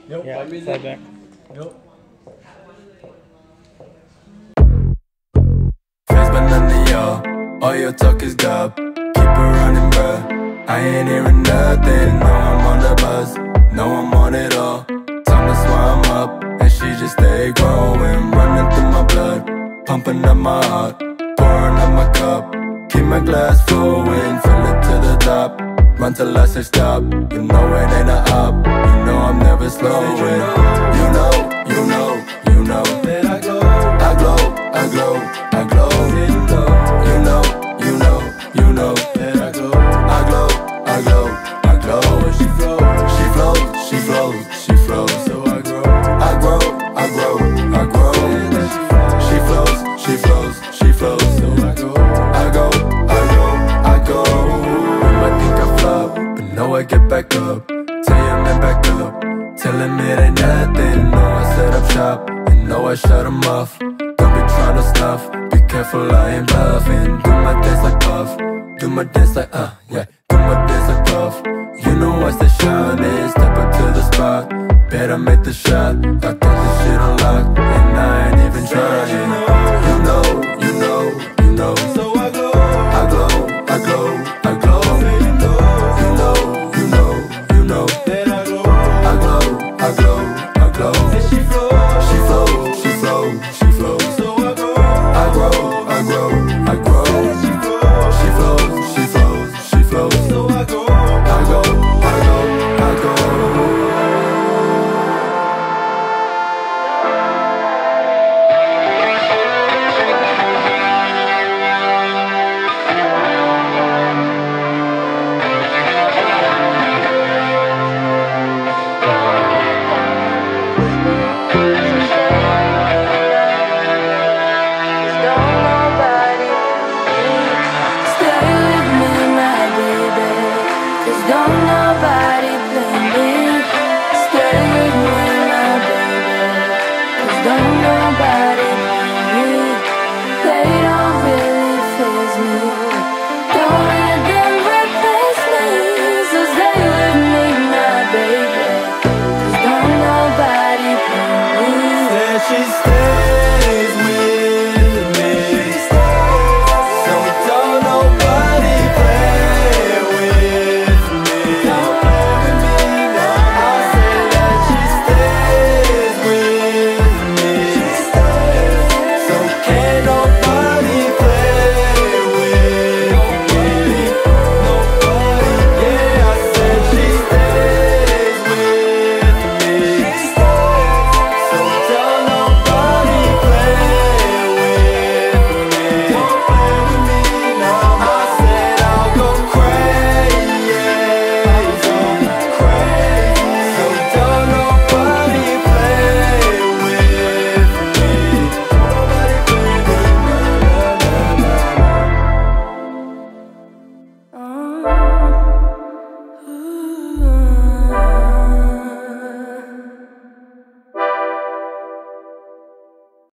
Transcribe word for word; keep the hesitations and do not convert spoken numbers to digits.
Yep. Yeah, slide back. Yep. Friends, but none of y'all. All your talk is gob. Keep it running, bruh. I ain't hearing nothing. No, I'm on the buzz. No, I'm on it all. Time to swam up, and she just stay growing. Running through my blood, pumping up my heart, pouring up my cup. Keep my glass flowing, fill it to the top. Run till I say stop. You know it ain't a up. You know I'm never slowing. You know, you know, you know that I glow, I glow, I glow, I glow. You know, you know, you know that I glow, I glow, I glow, I glow. She flows, she flows, she flows, she flows. So I grow, I grow, I grow, I grow. She flows, she flows, she flows. So I go, I go, I go, I go. You might think I flop, but no, I get back up. Tell your man back up, tell him it ain't nothing. No, I set up shop, and no, I shut him off. Don't be trying to snuff, be careful, I ain't bluffing. Do my dance like Puff, do my dance like uh, yeah. Do my dance like Puff. You know I stay shining, step up to the spot. Better make the shot, I got this shit on lock, and I ain't even trying. You know, you know, you know. So I glow, I glow, I glow, I glow. You know, you know, you know, you know that I glow, I glow, I glow.